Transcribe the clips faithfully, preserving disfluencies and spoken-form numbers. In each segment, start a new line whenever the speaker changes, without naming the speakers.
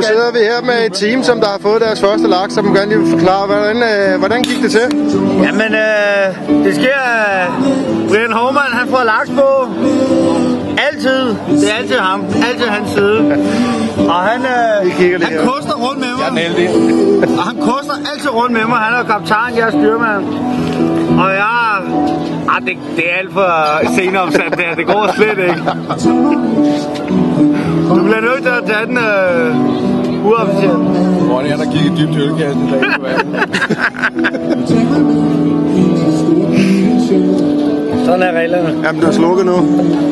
Nu sidder vi her med et team, som der har fået deres første laks, så man gerne lige forklare, hvordan, øh, hvordan gik det til?
Jamen, øh, det sker, øh, Brian Hovmand, han får laks på. Altid. Det er altid ham. Altid hans side. Og han, øh, han koster rundt med mig.
Jeg er
Og han koster altid rundt med mig. Han er kaptajn, jeg er styrmand. Og jeg... Ah, det, det er alt for seneopsat det her. Det går slet ikke. Du bliver nødt til at tage den øh, uofficielt.
Hvor er der kigger dybt i ølkassen i dag?
Sådan er reglerne.
Jamen, du har slukket nu.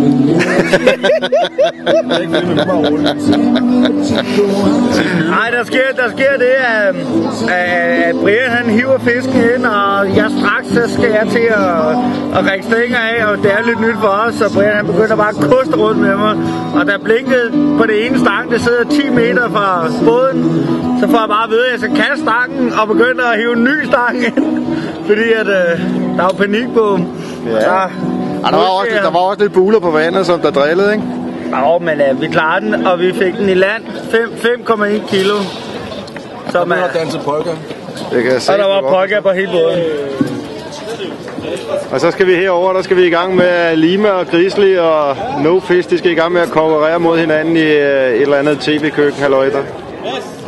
Nej, der sker, der sker det, at, at Brian han hiver fisken ind, og jeg straks så skal jeg til at, at række stænger af, og det er lidt nyt for os, så Brian han begynder bare at koste rundt med mig. Og der blinkede på det ene stang, det sidder ti meter fra båden, så får jeg bare at vide, at jeg skal kaste stangen og begynde at hive en ny stang ind, fordi at, øh, der var panik på.
Ja. Der, ja, der, var også, der var også lidt buler på vandet, som der drillede, ikke?
Ja, men uh, vi klarede den, og vi fik den i land. fem komma en kilo. Som
er danset polka.
Det kan jeg se.
Og der var polka på hele båden.
Og så skal vi herover, der skal vi i gang med Lima og Grizzly og No Fish. De skal i gang med at konkurrere mod hinanden i uh, et eller andet tv-køkken, halløjter.